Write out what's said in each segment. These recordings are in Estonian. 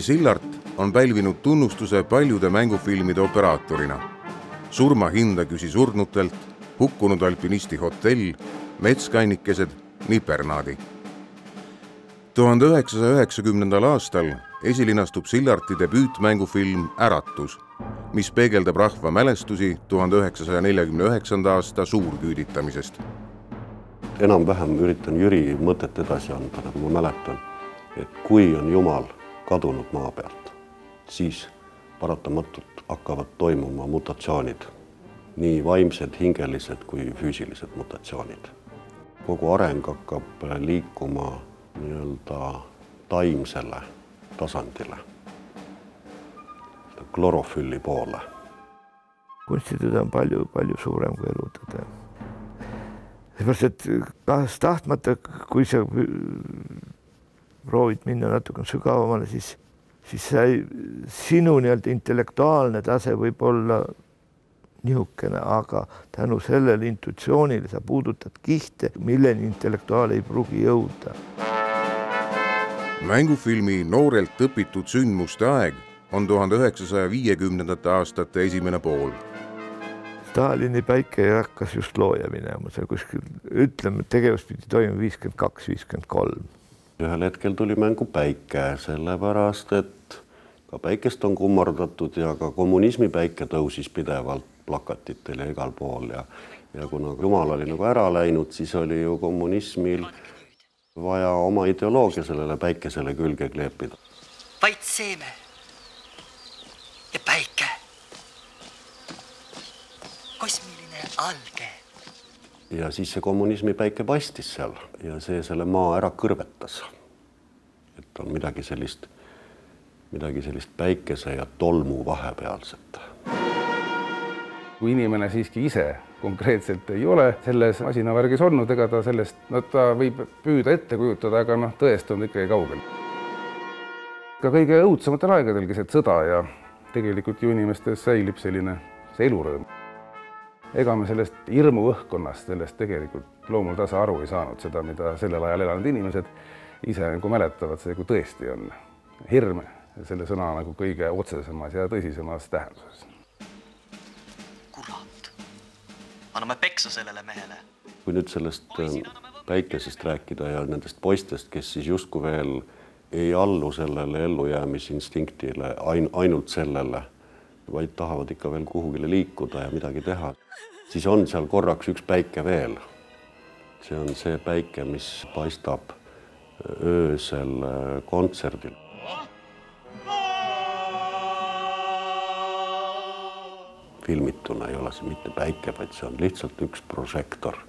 Sillart on pälvinud tunnustuse paljude mängufilmide operaatorina. Surmahinda küsi surnutelt, hukkunud alpinisti hotell, metskannikesed, nipernaadi. 1990. aastal esilinastub Sillarti debüütmängufilm Äratus, mis peegeldab rahva mälestusi 1949. aasta suurküüditamisest. Enam-vähem üritan Jüri mõtet edasi anda, nagu ma mäletan, et kui on Jumal kadunud maa pealt, siis paratamatult hakkavad toimuma mutatsioonid, nii vaimsed, hingelised kui füüsilised mutatsioonid. Kogu areng hakkab liikuma nii-öelda taimsele tasandile, klorofülli poole. Kunstituda on palju suurem kui elutada. Seepärast, et tahtmata, kui sa proovid minna natuke sügavamale, siis sinu nii-öelda intellektuaalne tase võib olla nihukene, aga tänu sellele intuitsioonile sa puudutad kihte, milleni intellektuaal ei pruugi jõuda. Mängufilmi noorelt õpitud sündmuste aeg on 1950. aastate esimene pool. Stalini päike hakkas just looja minema, see kuskil, ütleme, tegevus pidi toimuma 52-53. Ühel hetkel tuli mängu päike, sellepärast, et ka päikest on kummardatud ja ka kommunismi päike tõusis pidevalt plakatitel ja igal pool. Ja kuna Jumal oli nagu ära läinud, siis oli ju kommunismil vaja oma ideoloogia sellele päikesele külge kleepida. Vaid seeme ja päike. Kosmiline alge. Ja siis see kommunismi päike paistis seal ja see selle maa ära kõrvetas. Et on midagi sellist päikese ja tolmu vahepealset. Kui inimene siiski ise konkreetselt ei ole selles masinavärgis olnud, ega ta sellest, ta võib püüda ette kujutada, aga tõest on ikkagi kaugel. Ka kõige õudsematel aegadel keset sõda ja tegelikult ju inimestes säilib selline see elurõõm. Ega me sellest hirmu õhkkonnast, sellest tegelikult loomul tasa aru ei saanud seda, mida sellel ajal elanud inimesed ise nagu mäletavad, see kui tõesti on hirm selle sõna nagu kõige otsesemas ja tõsisemas tähenduses. Kurat, anname peksa sellele mehele. Kui nüüd sellest päikesest rääkida ja nendest poistest, kes siis justkui veel ei allu sellele ellujäämisinstinktiile, ainult sellele, vaid tahavad ikka veel kuhugile liikuda ja midagi teha, siis on seal korraks üks päike veel. See on see päike, mis paistab öösel kontserdil. Filmituna ei ole see mitte päike, vaid see on lihtsalt üks prožektor.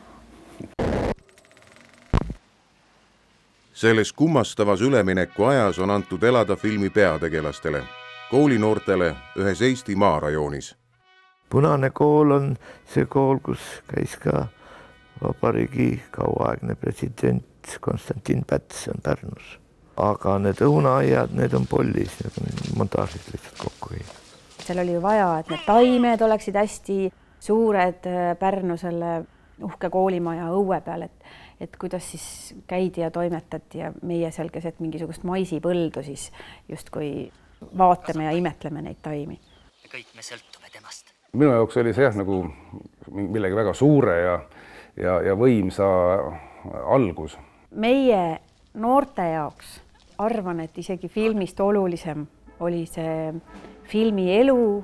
Selles kummastavas ülemineku ajas on antud elada filmi peategelastele, koolinoortele ühes Eesti maarajoonis. Punane kool on see kool, kus käis ka vabariigi kauaaegne president Konstantin Päts on Pärnus. Aga need õunaaiad, need on Pollis, need on montaažist lihtsalt kokku viinud. Seal oli ju vaja, et need taimed oleksid hästi suured Pärnu selle uhke koolimaja õue peal, et kuidas siis käidi ja toimetati ja meie seal keset mingisugust maisipõldu siis justkui vaatame ja imetleme neid taimi. Ja kõik me sõltume temast. Minu jaoks oli see nagu millegi väga suure ja võimsa algus. Meie noorte jaoks arvan, et isegi filmist olulisem oli see filmi elu,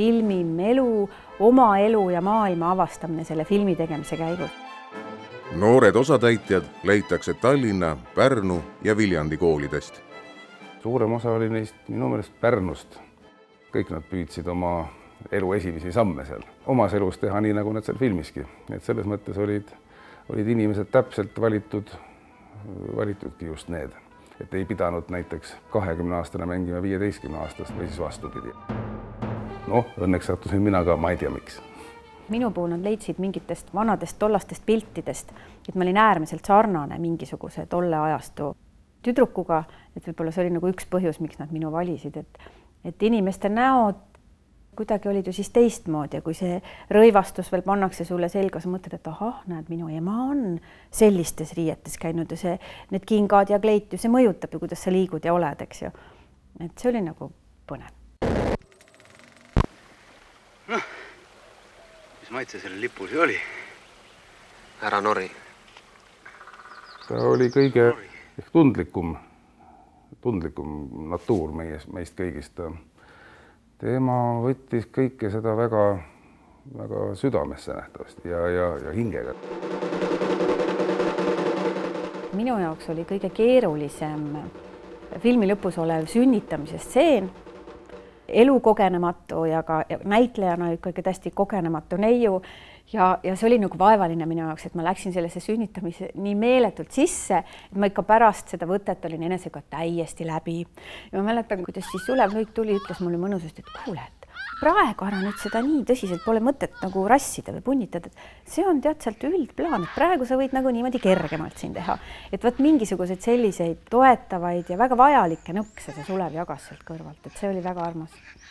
oma elu ja maailma avastamine selle filmi tegemise käigus. Noored osatäitjad leitakse Tallinna, Pärnu ja Viljandi koolidest. Suurem osa oli neist minu meelest Pärnust. Kõik nad püüdsid oma elu esimesi samme seal. Omas elus teha nii, nagu nad seal filmiski. Et selles mõttes olid inimesed täpselt valitudki just need. Et ei pidanud näiteks 20-aastane mängima 15-aastast või siis vastupidi. Õnneks sattusin mina ka, ma ei tea miks. Minu puhul nad leidsid mingitest vanadest tollastest piltidest, et ma olin äärmiselt sarnane mingisuguse tolle ajastu tüdrukuga, et võib-olla see oli nagu üks põhjus, miks nad minu valisid, et inimeste näod kuidagi olid ju siis teistmoodi ja kui see rõivastus veel pannakse sulle selga, sa mõtled, et ahah, näed, minu ema on sellistes riietes käinud ja need kingad ja kleit ju see mõjutab ju, kuidas sa liigud ja oled, eks ju. et see oli nagu põnev. Noh, mis maitse selle lipus oli? Ära nori. Ta oli kõige tundlikum natuur meist kõigist. Tema võttis kõike seda väga südamesse nähtavasti ja hingega. Minu jaoks oli kõige keerulisem filmi lõpus olev sünnitamise stseen, elukogenematu ja ka näitlejana ikkagi täiesti kogenematu neiu. Ja see oli nagu vaevaline minu jaoks, et ma läksin sellesse sünnitamise nii meeletult sisse, et ma ikka pärast seda võtet olin enesega täiesti läbi. Ja ma mäletan, kuidas siis Sulev Luik tuli, ütles mulle mõnusasti, et kuule, et praegu ära nüüd seda nii tõsiselt pole mõtet nagu rassida või punnitada, et see on tead sealt üldplaan, et praegu sa võid nagu niimoodi kergemalt siin teha. Et võt mingisuguseid selliseid toetavaid ja väga vajalikke nõkse see Sulev jagas sealt kõrvalt, et see oli väga armas.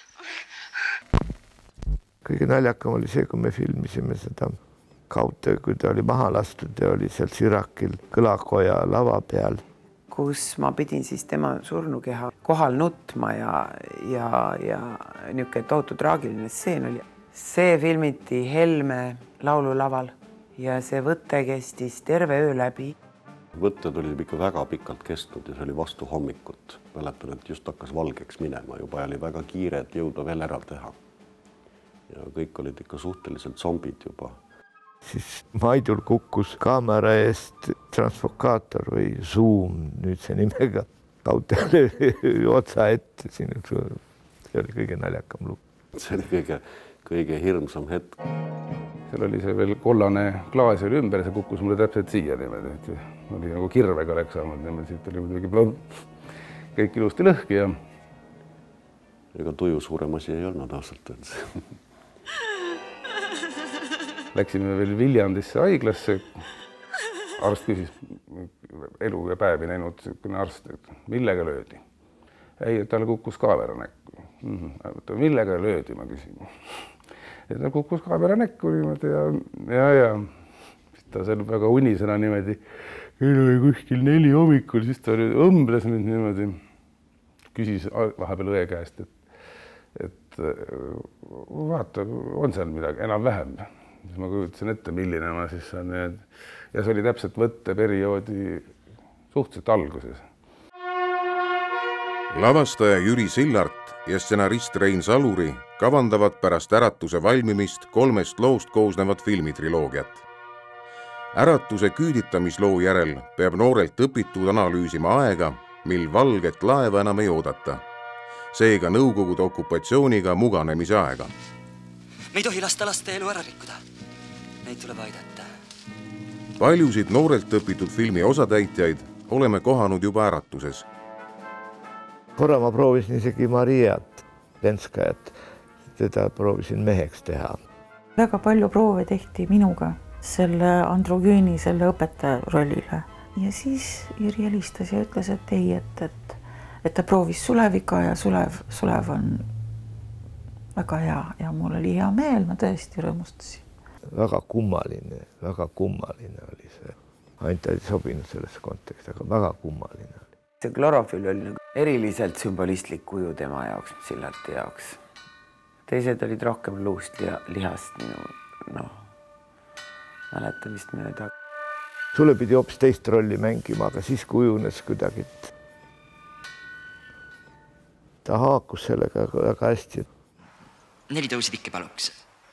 Kõige naljakam oli see, kui me filmisime seda kaudtöö, kui ta oli maha lastud ja oli seal Sirakil kõlakoja lava peal. Kus ma pidin siis tema surnukeha kohal nutma ja niisugune tohutu traagiline stseen oli. See filmiti Helme laululaval ja see võte kestis terve öö läbi. Võtted olid ikka väga pikalt kestnud ja see oli vastu hommikut. Mäletan, et just hakkas valgeks minema, juba oli väga kiire, et jõuda veel ära teha. Ja kõik olid ikka suhteliselt zombid juba. Siis Maidul kukkus kaamera eest transfokaator või Zoom nüüd see nimega kaudtööle otsa ette. See oli kõige naljakam lugu. See oli kõige hirmsam hetk. Seal oli see veel kollane klaas oli ümber, see kukkus mulle täpselt siia niimoodi, et oli nagu kirvega läks saanud niimoodi, siit oli muidugi kõik ilusti lõhki ja ega tuju suurem asi ei olnud ausalt. Läksime veel Viljandisse haiglasse. Arst küsis elu ja päevi näinud arst, et millega löödi. Ei, talle kukkus kaamera näkku. Millega löödi, ma küsin. Et ta kukkus kaamera näkku niimoodi ja ta seal väga unisena niimoodi. Meil oli kuskil 4 hommikul, siis ta õmbles mind niimoodi. Küsis vahepeal õe käest, et vaata, on seal midagi enam vähem. Ma kujutasin ette, milline ma siis on. Ja see oli täpselt võtteperioodi suhteliselt alguses. Lavastaja Jüri Sillart ja stsenarist Rein Saluri kavandavad pärast Äratuse valmimist 3 loost koosnevat filmitriloogiat. Äratuse küüditamisloo järel peab noorelt õpitud analüüsima aega, mil valget laeva enam ei oodata. Seega Nõukogude okupatsiooniga muganemise aega. Me ei tohi lasta laste elu ära rikkuda. Neid tuleb aidata. Paljusid noorelt õpitud filmi osatäitjaid oleme kohanud juba Äratuses. Korra ma proovisin isegi Mariat Lenskajat. Teda proovisin meheks teha. Väga palju proove tehti minuga selle androgüüni, selle õpetaja rollile. Ja siis Jüri helistas ja ütles, et ei, et ta proovis Suleviga ja Sulev on väga hea ja mul oli hea meel, ma tõesti rõõmustasin. Väga kummaline oli see. Ainult ei sobinud selles konteksti, aga väga kummaline oli. See klorofil oli nagu eriliselt sümbolistlik kuju tema jaoks, Sillarti jaoks. Teised olid rohkem luust ja lihast minu mäletamist mööda. Sulle pidi hoopis teist rolli mängima, aga siis kujunes kuidagi. Ta haakus sellega väga hästi. 4 tõusid ikka paluks.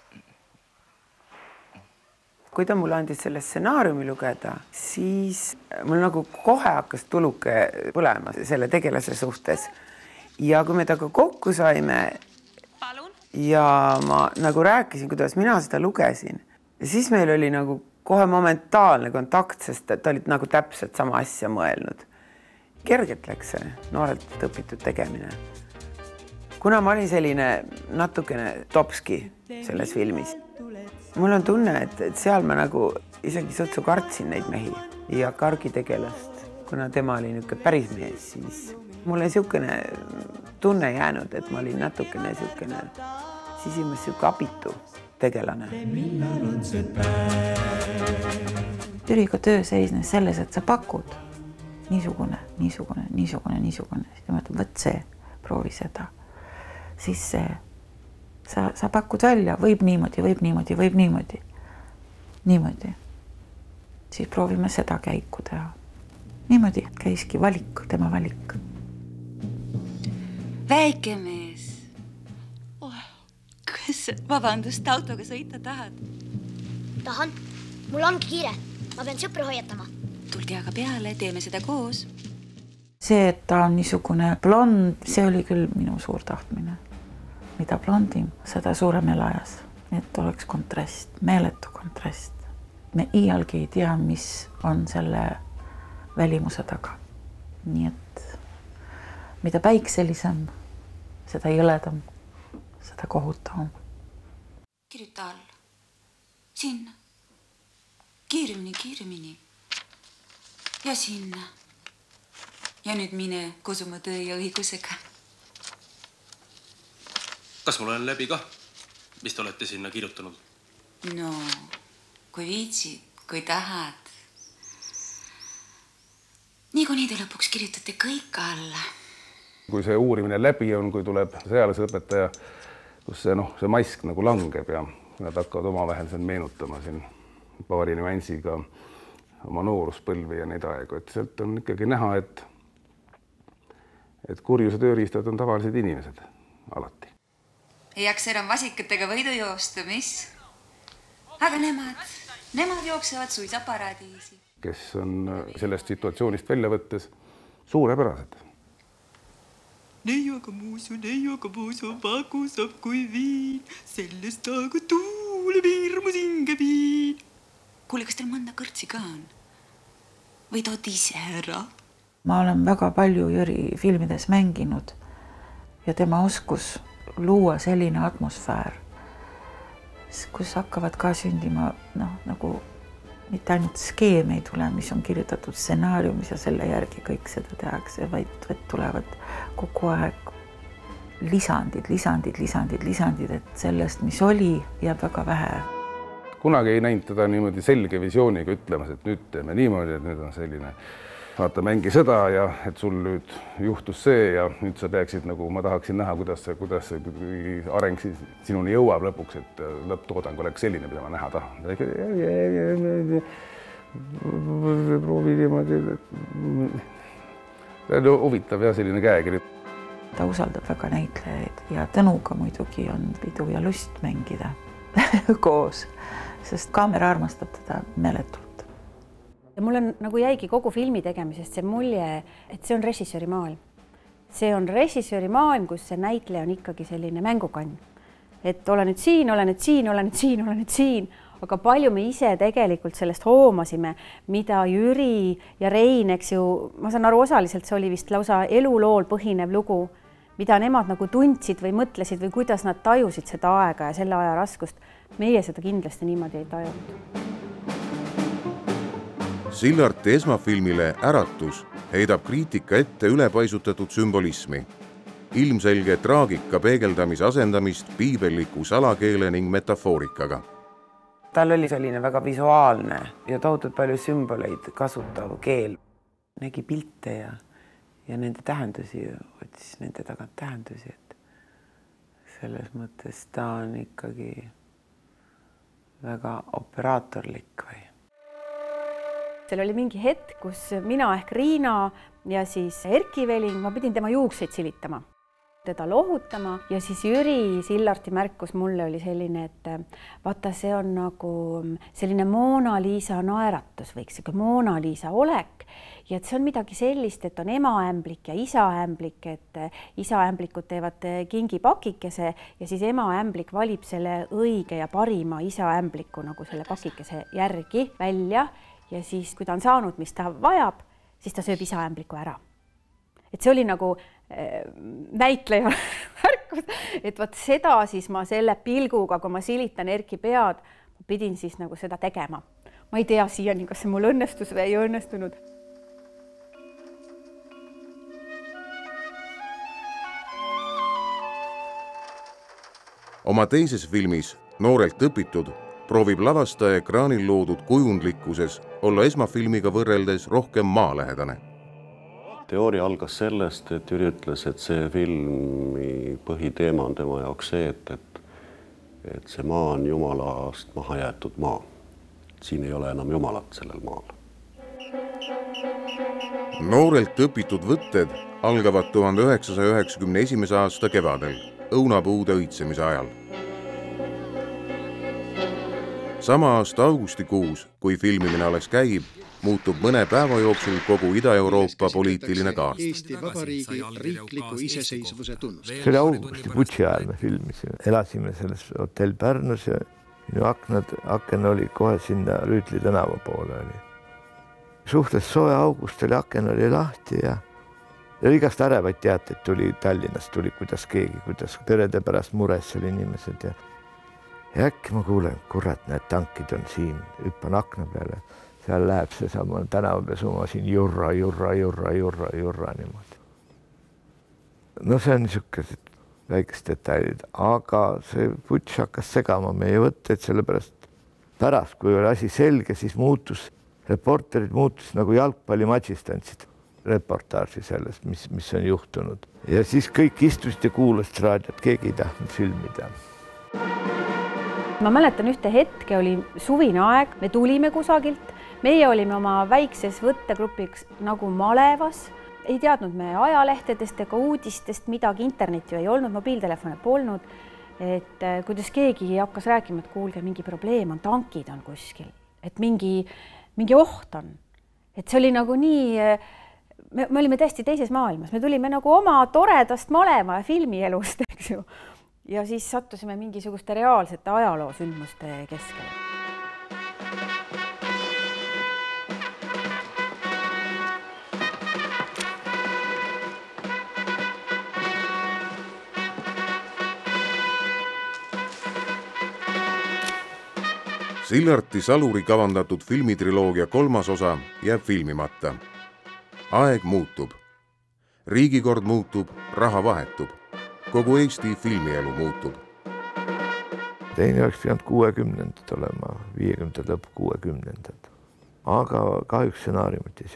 Kui ta mulle andis selle stsenaariumi lugeda, siis mul nagu kohe hakkas tuluke põlema selle tegelase suhtes. Ja kui me temaga kokku saime ja ma nagu rääkisin, kuidas mina seda lugesin, siis meil oli nagu kohe momentaalne kontakt, sest ta oli nagu täpselt sama asja mõelnud. Kergelt läks see noorelt õpitud tegemine. Kuna ma olin selline natukene topski selles filmis, mul on tunne, et seal ma nagu isegi sutsu kartsin neid mehi ja Kargi tegelast, kuna tema oli niisugune päris mees, siis mul on niisugune tunne jäänud, et ma olin natukene niisugune sisimas niisugune abitu tegelane. Jüriga töö seisnes selles, et sa pakud niisugune. Ja ma ütlen, võt see, proovi seda. Siis sa pakud välja, võib niimoodi. Niimoodi. Siis proovime seda käiku teha. Niimoodi käiski valik, tema valik. Väike mees. Kas vabandust autoga sõita tahad? Tahan. Mul ongi kiire. Ma pean sõpra hoiatama. Tulge aga peale, teeme seda koos. See, et ta on niisugune blond, see oli küll minu suur tahtmine. Mida blondim, seda suurem elajas. Et oleks kontrast, meeletu kontrast. Me iialgi ei tea, mis on selle välimuse taga. Nii et mida päikselisem, seda jõledam, seda kohutavam. Kirjuta all. Sinna. Kiiremini. Ja sinna. Ja nüüd mine koos oma töö ja õigusega. Kas mul on läbi ka? Mis te olete sinna kirjutanud? No, kui viitsid, kui tahad. Niikuinii te lõpuks kirjutate kõik alla. Kui see uurimine läbi on, kui tuleb sõjalasõpetaja, kus see mask nagu langeb ja nad hakkavad omavahel sen meenutama siin paari nüansiga oma nooruspõlvi ja neid aegu. Et sealt on ikkagi näha, et kurjuse tööriistad on tavalised inimesed alati. Ei jaks enam vasikatega võidu joosta, mis? Aga nemad jooksevad suisa paradiisi. Kes on sellest situatsioonist välja võttes suurepärased. Neiaga muusu, paku saab kui viin, sellest aga tuuleb hirmus hinge viin. Kuule, kas teil mõnda kõrtsi ka on? Või tood ise ära? Ma olen väga palju Jüri filmides mänginud ja tema oskus luua selline atmosfäär, kus hakkavad ka sündima nagu mitte ainult skeem ei tule, mis on kirjutatud stsenaariumis ja selle järgi kõik seda tehakse, vaid tulevad kogu aeg lisandid, et sellest, mis oli, jääb väga vähe. Kunagi ei näinud teda niimoodi selge visiooniga ütlemas, et nüüd teeme niimoodi, et nüüd on selline vaata mängi seda ja et sul nüüd juhtus see ja nüüd sa peaksid nagu, ma tahaksin näha, kuidas see areng sinuni jõuab lõpuks, et lõpptoodang oleks selline, mida ma näha tahan. Proovi niimoodi. See on huvitav ja selline käekiri. Ta usaldab väga näitlejaid ja Tõnuga muidugi on pidu ja lust mängida koos, sest kaamera armastab teda meeletult. Ja mul on nagu jäigi kogu filmi tegemisest see mulje, et see on režissööri maailm. See on režissööri maailm, kus see näitleja on ikkagi selline mängukann. Et ole nüüd siin, aga palju me ise tegelikult sellest hoomasime, mida Jüri ja Rein, eks ju, ma saan aru osaliselt, see oli vist lausa elulool põhinev lugu, mida nemad nagu tundsid või mõtlesid või kuidas nad tajusid seda aega ja selle aja raskust. Meie seda kindlasti niimoodi ei tajunud. Sillarti esmafilmile Äratus heidab kriitika ette ülepaisutatud sümbolismi. Ilmselge traagika peegeldamise asendamist piibelliku salakeele ning metafoorikaga. Tal oli selline väga visuaalne ja tohutult palju sümboleid kasutav keel. Nägi pilte ja nende tähendusi, otsis nende tagant tähendusi. Et selles mõttes ta on ikkagi väga operaatorlik või? Seal oli mingi hetk, kus mina ehk Riina ja siis Erki Veling, ma pidin tema juukseid silitama, teda lohutama ja siis Jüri Sillarti märkus mulle oli selline, et vaata, see on nagu selline Mona Lisa naeratus võiks, Mona Lisa olek ja et see on midagi sellist, et on emaämblik ja isaämblik, et isaämblikud teevad kingipakikese ja siis emaämblik valib selle õige ja parima isaämbliku nagu selle pakikese järgi välja. Ja siis, kui ta on saanud, mis ta vajab, siis ta sööb isaämbliku ära. Et see oli nagu näitleja märkus, et vaat seda siis ma selle pilguga, kui ma silitan Erki pead, ma pidin siis nagu seda tegema. Ma ei tea siiani, kas see mul õnnestus või ei õnnestunud. Oma teises filmis Noorelt õpitud proovib lavastaja ekraanil loodud kujundlikkuses olla esmafilmiga võrreldes rohkem maalähedane. teooria algas sellest, et Jüri ütles, et see filmi põhiteema on tema jaoks see, et see maa on Jumalast maha jäetud maa. Siin ei ole enam Jumalat sellel maal. Noorelt õpitud võtted algavad 1991. aasta kevadel, õunapuude õitsemise ajal. Sama aasta augustikuus, kui filmimine alles käib, muutub mõne päeva jooksul kogu Ida-Euroopa poliitiline kaart. Eesti Vabariigi riikliku iseseisvuse tunnust. See oli augusti putši ajal me filmisime. Elasime selles hotell Pärnus ja minu aken oli kohe sinna Rüütli tänava poole. Suhtes soe august oli, aken oli lahti ja igast ärevaid teateid tuli Tallinnast, tuli kuidas perede pärast mures seal inimesed ja äkki ma kuulen, kurat, need tankid on siin, hüppan akna peale. Seal läheb see sama tänavapesuma siin jurra niimoodi. No see on niisugused väikesed detailid, aga see putš hakkas segama meie võtteid, sellepärast pärast, kui oli asi selge, siis reporterid muutus nagu jalgpallimatšist andsid reportaaži sellest, mis on juhtunud. Ja siis kõik istusid ja kuulasid raadiot, keegi ei tahtnud filmida. Ma mäletan ühte hetke, oli suvine aeg, me tulime kusagilt, meie olime oma väikses võttegrupiks nagu malevas, ei teadnud me ajalehtedest ega uudistest midagi, internetti ei olnud, mobiiltelefone polnud, et kuidas keegi hakkas rääkima, et kuulge, mingi probleem on, tankid on kuskil, et mingi oht on. Et see oli nagu nii, me olime täiesti teises maailmas, me tulime nagu oma toredast maleva ja filmielust, eks ju. Ja siis sattusime mingisuguste reaalsete ajaloosündmuste keskele. Sillarti Saluri kavandatud filmitriloogia 3. osa jääb filmimata. Aeg muutub. Riigikord muutub, raha vahetub. Kogu Eesti filmielu muutub. Teine oleks pidanud 60-ndad olema, 50-ndad lõpp 60-ndad. Aga kahjuks stsenaariumit ei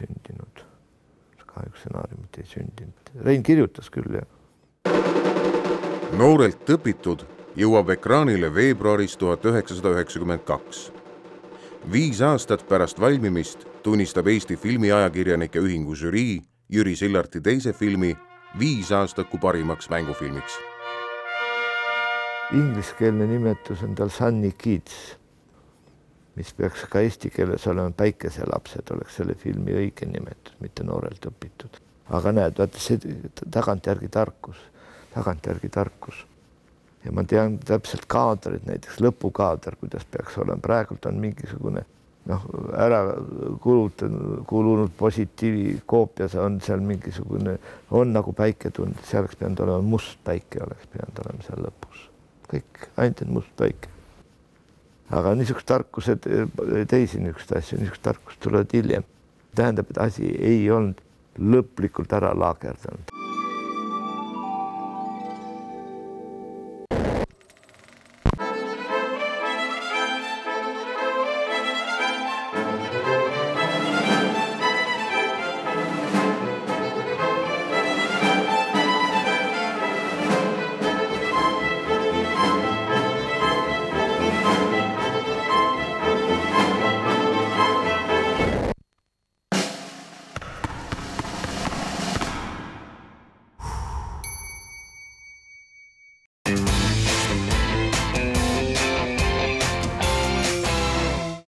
sündinud. Rein kirjutas küll, jah. Noorelt õpitud jõuab ekraanile veebruaris 1992. 5 aastat pärast valmimist tunnistab Eesti filmiajakirjanike ühingu žürii Jüri Sillarti teise filmi 5 aastaku parimaks mängufilmiks. Ingliskeelne nimetus on tal Sunny Kids, mis peaks ka eesti keeles olema Päikeselapsed, oleks selle filmi õige nimetus, mitte noorelt õpitud. Aga näed, vaata see tagantjärgi tarkus. Ja ma tean täpselt kaadrid, näiteks lõpukaader, kuidas peaks olema. Praegult on mingisugune ära kulunud positiivi koopias on seal mingisugune, on nagu päike tundnud, see oleks pidanud olema must päike, oleks pidanud olema seal lõpus. Kõik, ainult must päike. Aga niisugused tarkused, teisi niisugused asju, niisugused tarkused tulevad hiljem. Tähendab, et asi ei olnud lõplikult ära laagerdanud.